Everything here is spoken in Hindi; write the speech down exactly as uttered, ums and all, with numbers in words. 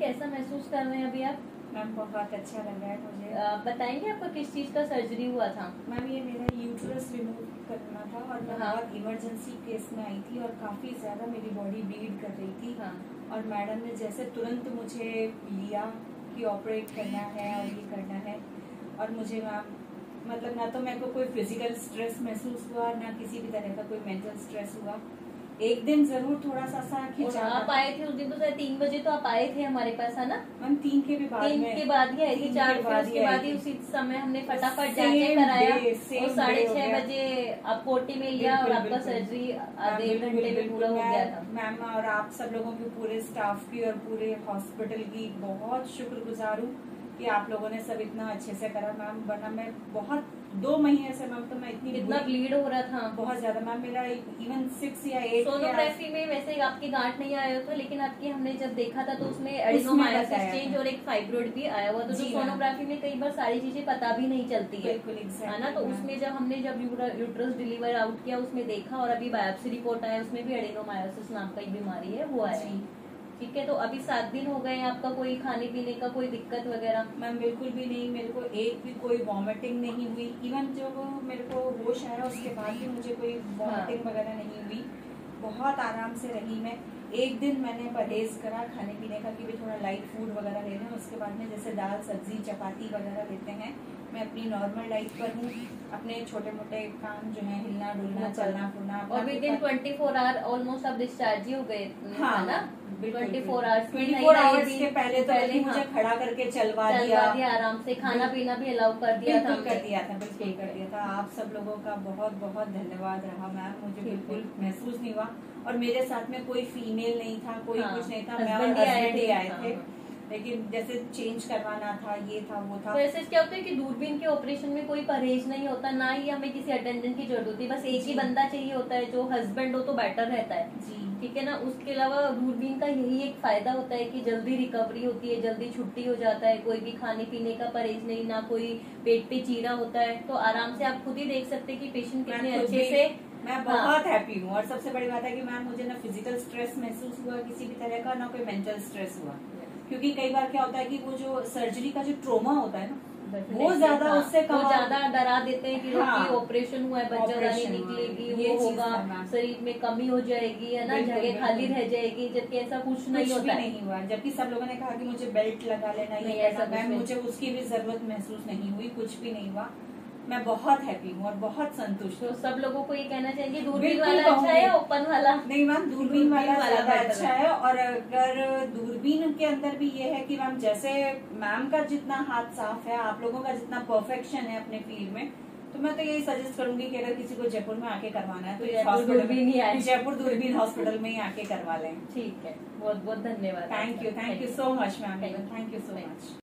कैसा महसूस कर रहे हैं अभी आप? मैम बहुत अच्छा लग रहा है मुझे। आ, बताएंगे आपका किस चीज का सर्जरी हुआ था? मैम ये मेरा यूट्रस रिमूव करना था और मैं हाँ। बहुत इमरजेंसी केस में आई थी और काफ़ी ज़्यादा मेरी बॉडी ब्लीड कर रही थी। हाँ। और मैडम ने जैसे तुरंत मुझे लिया कि ऑपरेट करना है और ये करना है। और मुझे मैम मतलब ना तो मेरे को कोई फिजिकल स्ट्रेस महसूस हुआ, ना किसी भी तरह का कोई मेंटल स्ट्रेस हुआ। एक दिन जरूर थोड़ा सा सा खिंचा। आप आए थे उस दिन तो शायद तीन बजे तो आप आए थे हमारे पास, है ना? मैम तीन के भी बाद तीन में के बाद ही आए थे, चार फिर उसके बाद ही उसी समय हमने फटाफट जाके कराया और साढ़े छह बजे आप पोटी में लिया और आपका सर्जरी आधे एक घंटे में पूरा हो गया था। मैम और आप सब लोगों की, पूरे स्टाफ की और पूरे हॉस्पिटल की बहुत शुक्रगुजार हूँ कि आप लोगों ने सब इतना अच्छे से करा मैम। वरना मैं बहुत दो महीने से मैम तो मैं इतनी इतना ब्लीड हो रहा था बहुत ज्यादा मैम। मेरा इवन सिक्स या एट सोनोग्राफी में वैसे आपकी गांठ नहीं आया था, लेकिन आपकी हमने जब देखा था तो उसमें एडिनोमायोसिस चेंज और एक फाइब्रोइड भी आया हुआ था। तो सोनोग्राफी में कई बार सारी चीजें पता भी नहीं चलती है, है ना? तो उसमें जब हमने जब यूट्रस डिलीवर आउट किया उसमें देखा और अभी बायोप्सी रिपोर्ट आया उसमें भी एडिनोमायोसिस नाम का एक बीमारी है वो है। ठीक है, तो अभी सात दिन हो गए हैं, आपका कोई खाने पीने का कोई दिक्कत वगैरह? मैम बिल्कुल भी नहीं, मेरे को एक भी कोई वॉमिटिंग नहीं हुई। इवन जब मेरे को होश आया उसके बाद भी मुझे कोई वॉमिटिंग हाँ। वगैरह नहीं हुई। बहुत आराम से रही मैं। एक दिन मैंने परहेज करा खाने पीने का कि भी थोड़ा लाइट फूड वगैरह ले लें। उसके बाद में जैसे दाल सब्जी चपाती वगैरह लेते हैं, मैं अपनी नॉर्मल डाइट पर हूँ। अपने छोटे मोटे काम जो है हिलना डुलना चलना फिरना। और within twenty four hour almost आप डिस्चार्ज ही हो गए, हाँ है ना? Twenty four hours twenty four hours के पहले तो पहले मुझे खड़ा करके चलवा दिया, दिया आराम से, खाना पीना भी अलाउ कर दिया था, कर दिया था बिल्कुल कर दिया था। आप सब लोगों का बहुत बहुत धन्यवाद रहा मैम। मुझे बिल्कुल महसूस नहीं हुआ और मेरे साथ में कोई फीमेल नहीं था, कोई कुछ नहीं था। मैं और हस्बैंड ही आए थे, लेकिन जैसे चेंज करवाना था ये था वो था। तो ऐसे क्या होता है कि दूरबीन के ऑपरेशन में कोई परहेज नहीं होता, ना ही हमें किसी अटेंडेंट की जरूरत होती है, बस एक ही बंदा चाहिए होता है जो हस्बैंड हो तो बेटर रहता है जी। ठीक है ना? उसके अलावा दूरबीन का यही एक फायदा होता है कि जल्दी रिकवरी होती है, जल्दी छुट्टी हो जाता है, कोई भी खाने पीने का परहेज नहीं, ना कोई पेट पे चीरा होता है। तो आराम से आप खुद ही देख सकते हैं कि पेशेंट कितने अच्छे से। मैं बहुत हैप्पी हूँ और सबसे बड़ी बात है कि मैम मुझे ना फिजिकल स्ट्रेस महसूस हुआ किसी भी तरह का, ना कोई मेंटल स्ट्रेस हुआ। क्योंकि कई बार क्या होता है कि वो जो सर्जरी का जो ट्रोमा होता है ना वो ज्यादा उससे कम ज्यादा डरा देते हैं कि हाँ, ऑपरेशन हुआ है, बच्चा नहीं निकलेगी, वो होगा, शरीर में कमी हो जाएगी, है ना, जगह खाली रह जाएगी, जबकि ऐसा कुछ नहीं होता नहीं हुआ। जबकि सब लोगों ने कहा कि मुझे बेल्ट लगा लेना, ये ऐसा मैम मुझे उसकी भी जरूरत महसूस नहीं हुई, कुछ भी नहीं हुआ। मैं बहुत हैप्पी हूँ और बहुत संतुष्ट हूँ। तो सब लोगों को ये कहना चाहिए दूरबीन वाला अच्छा है या ओपन वाला? नहीं मैम दूरबीन वाला ज्यादा अच्छा है। और अगर दूरबीन के अंदर भी ये है कि मैम जैसे मैम का जितना हाथ साफ है, आप लोगों का जितना परफेक्शन है अपने फील्ड में, तो मैं तो यही सजेस्ट करूंगी कि अगर किसी को जयपुर में आके करवाना है तो हॉस्पिटल जयपुर दूरबीन हॉस्पिटल में ही आके करवा लें। ठीक है, बहुत बहुत धन्यवाद। Thank you, thank you so much ma'am, thank you so much.